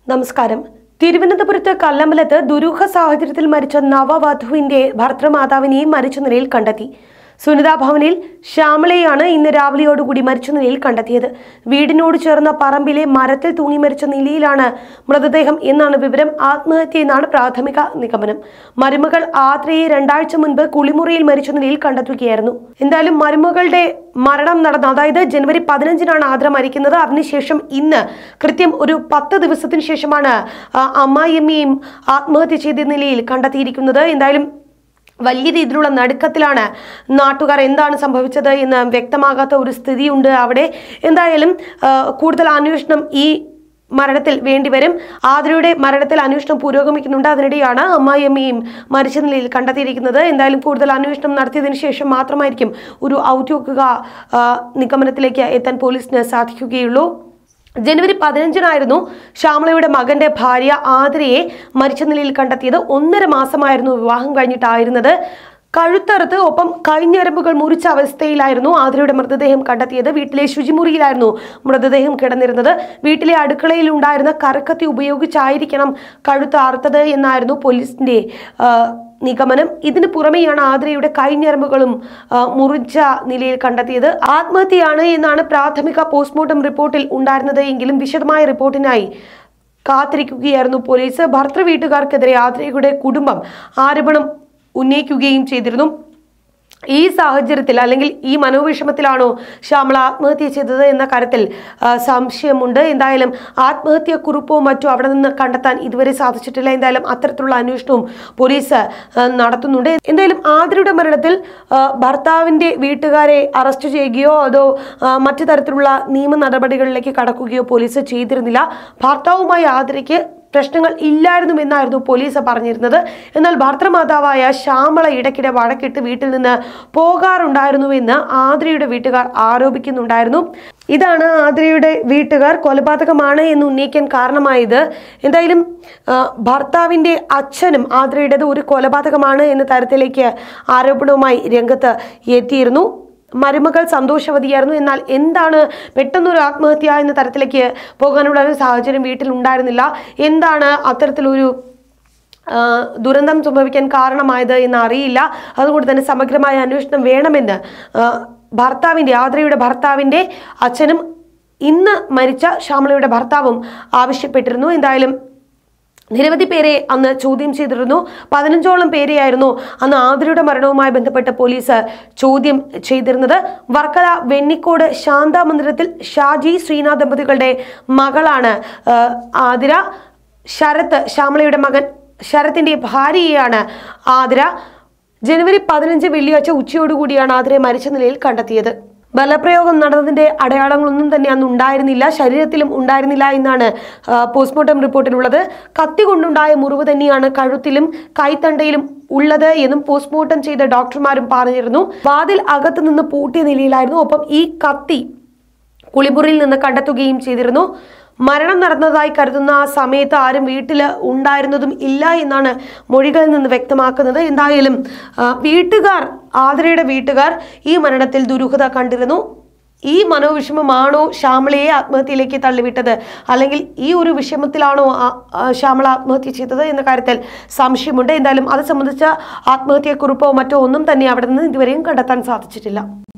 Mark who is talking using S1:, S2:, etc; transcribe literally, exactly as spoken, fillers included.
S1: നമസ്കാരം. തിരുവനന്തപുരത്ത് കല്ലമ്പലത്ത് ദുരൂഹ സാഹചര്യത്തിൽ മരിച്ച നവവധുവിന്റെ ഭർത്തൃമാതാവിനെയും മരിച്ച നിലയിൽ കണ്ടെത്തി. സുനിതാ ഭവനിൽ ശ്യാമളയാണ് ഇന്ന് രാവിലെയോടുകൂടി മരിച്ച നിലയിൽ കണ്ടെത്തിയത്. വീടിനോട് ചേർന്ന പറമ്പിലെ മരത്തിൽ തൂങ്ങി മരിച്ച നിലയിലാണ് മൃതദേഹം എന്നാണ് വിവരം. ആത്മഹത്യ എന്നാണ് പ്രാഥമിക നിഗമനം. മരുമകൾ ആത്രയെ രണ്ടാഴ്ച മുൻപ് കുളിമുറിയിൽ മരിച്ച നിലയിൽ കണ്ടെത്തുകയായിരുന്നു. എന്തായാലും മരുമകളുടെ മരണം നടന്ന അതായത് ജനുവരി പതിനഞ്ചിനാണ് ആദ്ര മരിക്കുന്നത്. അതിനുശേഷം ഇന്ന് കൃത്യം ഒരു പത്ത് ദിവസത്തിന് ശേഷമാണ് അമ്മായിയമ്മയും ആത്മഹത്യ ചെയ്ത നിലയിൽ കണ്ടെത്തിയിരിക്കുന്നത്. എന്തായാലും വലിയ രീതിയിലുള്ള നടുക്കത്തിലാണ് നാട്ടുകാർ. എന്താണ് സംഭവിച്ചത് എന്ന് വ്യക്തമാകാത്ത ഒരു സ്ഥിതിയുണ്ട് അവിടെ. എന്തായാലും കൂടുതൽ അന്വേഷണം ഈ മരണത്തിൽ വേണ്ടിവരും. ആതിരയുടെ മരണത്തിൽ അന്വേഷണം പുരോഗമിക്കുന്നുണ്ട്. അതിനിടെയാണ് അമ്മായിയമ്മയും മരിച്ച നിലയിൽ കണ്ടെത്തിയിരിക്കുന്നത്. എന്തായാലും കൂടുതൽ അന്വേഷണം നടത്തിയതിനു ശേഷം മാത്രമായിരിക്കും ഒരു ഔദ്യോഗിക നിഗമനത്തിലേക്ക് എത്താൻ പോലീസിന് സാധിക്കുകയുള്ളൂ. ജനുവരി പതിനഞ്ചിനായിരുന്നു ശ്യാമളയുടെ മകന്റെ ഭാര്യ ആതിരയെ മരിച്ച നിലയിൽ കണ്ടെത്തിയത്. ഒന്നര മാസമായിരുന്നു വിവാഹം കഴിഞ്ഞിട്ടായിരുന്നത്. കഴുത്തറുത്ത് ഒപ്പം കൈഞ്ഞരമ്പുകൾ മുറിച്ച അവസ്ഥയിലായിരുന്നു ആതിരയുടെ മൃതദേഹം കണ്ടെത്തിയത്. വീട്ടിലെ ശുചിമുറിയിലായിരുന്നു മൃതദേഹം കിടന്നിരുന്നത്. വീട്ടിലെ അടുക്കളയിൽ ഉണ്ടായിരുന്ന കറക്കത്തി ഉപയോഗിച്ചായിരിക്കണം കഴുത്ത് അറുത്തത് എന്നായിരുന്നു പോലീസിന്റെ നിഗമനം. ഇതിന് പുറമെയാണ് ആതിരയുടെ കൈഞ്ഞരമ്പുകളും മുറിച്ച നിലയിൽ കണ്ടെത്തിയത്. ആത്മഹത്യയാണ് എന്നാണ് പ്രാഥമിക പോസ്റ്റ്മോർട്ടം റിപ്പോർട്ടിൽ ഉണ്ടായിരുന്നത്. എങ്കിലും വിശദമായ റിപ്പോർട്ടിനായി കാത്തിരിക്കുകയായിരുന്നു പോലീസ്. ഭർത്തൃ വീട്ടുകാർക്കെതിരെ ആതിരയുടെ കുടുംബം ആരോപണം ഉന്നയിക്കുകയും ചെയ്തിരുന്നു. ഈ സാഹചര്യത്തിൽ അല്ലെങ്കിൽ ഈ മനോവിഷമത്തിലാണോ ശ്യാമള ആത്മഹത്യ ചെയ്തത് എന്ന കാര്യത്തിൽ സംശയമുണ്ട്. എന്തായാലും ആത്മഹത്യ കുറിപ്പോ മറ്റോ അവിടെ നിന്ന് കണ്ടെത്താൻ ഇതുവരെ സാധിച്ചിട്ടില്ല. എന്തായാലും അത്തരത്തിലുള്ള അന്വേഷണവും പോലീസ് നടത്തുന്നുണ്ട്. എന്തായാലും ആതിരയുടെ മരണത്തിൽ ഭർത്താവിന്റെ വീട്ടുകാരെ അറസ്റ്റ് ചെയ്യുകയോ അതോ മറ്റു തരത്തിലുള്ള നിയമ നടപടികളിലേക്ക് കടക്കുകയോ പോലീസ് ചെയ്തിരുന്നില്ല. ഭർത്താവുമായി ആതിരയ്ക്ക് പ്രശ്നങ്ങൾ ഇല്ലായിരുന്നുവെന്നായിരുന്നു പോലീസ് പറഞ്ഞിരുന്നത്. എന്നാൽ ഭർത്തൃമാതാവായ ശ്യാമള ഇടയ്ക്കിടെ വഴക്കിട്ട് വീട്ടിൽ നിന്ന് പോകാറുണ്ടായിരുന്നുവെന്ന് ആതിരയുടെ വീട്ടുകാർ ആരോപിക്കുന്നുണ്ടായിരുന്നു. ഇതാണ് ആതിരയുടെ വീട്ടുകാർ കൊലപാതകമാണ് എന്ന് ഉന്നയിക്കാൻ കാരണമായത്. എന്തായാലും ഭർത്താവിന്റെ അച്ഛനും ആതിരയുടേത് ഒരു കൊലപാതകമാണ് എന്ന തരത്തിലേക്ക് ആരോപണവുമായി രംഗത്ത് എത്തിയിരുന്നു. മരുമകൾ സന്തോഷവതിയായിരുന്നു. എന്നാൽ എന്താണ് പെട്ടെന്നൊരു ആത്മഹത്യ എന്ന തരത്തിലേക്ക് പോകാനുള്ള ഒരു സാഹചര്യം വീട്ടിൽ ഉണ്ടായിരുന്നില്ല. എന്താണ് അത്തരത്തിലൊരു ദുരന്തം സംഭവിക്കാൻ കാരണമായത് എന്ന് അറിയില്ല. അതുകൊണ്ട് തന്നെ സമഗ്രമായ അന്വേഷണം വേണമെന്ന് ഭർത്താവിൻ്റെ ആതിരയുടെ ഭർത്താവിൻ്റെ അച്ഛനും ഇന്ന് മരിച്ച ശ്യാമളയുടെ ഭർത്താവും ആവശ്യപ്പെട്ടിരുന്നു. എന്തായാലും നിരവധി പേരെ അന്ന് ചോദ്യം ചെയ്തിരുന്നു. പതിനഞ്ചോളം പേരെയായിരുന്നു അന്ന് ആതിരയുടെ മരണവുമായി ബന്ധപ്പെട്ട് പോലീസ് ചോദ്യം ചെയ്തിരുന്നത്. വർക്കല വെണ്ണിക്കോട് ശാന്ത മന്ദിരത്തിൽ ഷാജി ശ്രീനാഥ് ദമ്പതികളുടെ മകളാണ് ആതിര. ശരത്ത് ശ്യാമളയുടെ മകൻ ശരത്തിന്റെ ഭാര്യയാണ് ആതിര. ജനുവരി പതിനഞ്ച് വെള്ളിയാഴ്ച ഉച്ചയോടുകൂടിയാണ് ആതിരയെ മരിച്ച നിലയിൽ കണ്ടെത്തിയത്. ബലപ്രയോഗം നടന്നതിന്റെ അടയാളങ്ങളൊന്നും തന്നെ അന്ന് ഉണ്ടായിരുന്നില്ല, ശരീരത്തിലും ഉണ്ടായിരുന്നില്ല എന്നാണ് പോസ്റ്റ്മോർട്ടം റിപ്പോർട്ടിലുള്ളത്. കത്തി കൊണ്ടുണ്ടായ മുറിവ് തന്നെയാണ് കഴുത്തിലും കൈത്തണ്ടയിലും ഉള്ളത് എന്നും പോസ്റ്റ്മോർട്ടം ചെയ്ത ഡോക്ടർമാരും പറഞ്ഞിരുന്നു. വാതിൽ അകത്തു നിന്ന് പൂട്ടിയ നിലയിലായിരുന്നു. ഒപ്പം ഈ കത്തി കുളിമുറിയിൽ നിന്ന് കണ്ടെത്തുകയും ചെയ്തിരുന്നു. മരണം നടന്നതായി കരുതുന്ന ആ സമയത്ത് ആരും വീട്ടിൽ ഉണ്ടായിരുന്നതും ഇല്ല എന്നാണ് മൊഴികളിൽ നിന്ന് വ്യക്തമാക്കുന്നത്. എന്തായാലും വീട്ടുകാർ ആതിരയുടെ വീട്ടുകാർ ഈ മരണത്തിൽ ദുരൂഹത കണ്ടിരുന്നു. ഈ മനോവിഷമമാണോ ശ്യാമളയെ ആത്മഹത്യയിലേക്ക് തള്ളിവിട്ടത്, അല്ലെങ്കിൽ ഈ ഒരു വിഷമത്തിലാണോ ശ്യാമള ആത്മഹത്യ ചെയ്തത് എന്ന കാര്യത്തിൽ സംശയമുണ്ട്. എന്തായാലും അത് സംബന്ധിച്ച ആത്മഹത്യക്കുറിപ്പോ മറ്റോ ഒന്നും തന്നെ അവിടെ നിന്ന് ഇതുവരെയും കണ്ടെത്താൻ സാധിച്ചിട്ടില്ല.